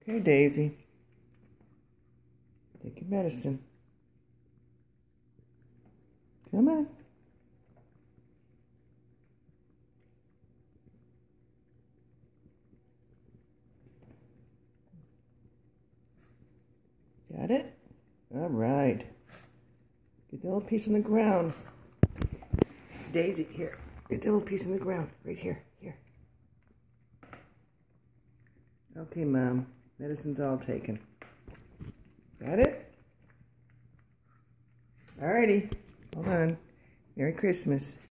Okay, Daisy. Take your medicine. Come on. Got it? All right. Get the little piece on the ground. Daisy, here. Get the little piece on the ground. Right here. Here. Okay, Mom. Medicine's all taken. Got it? Alrighty. Hold on. Merry Christmas.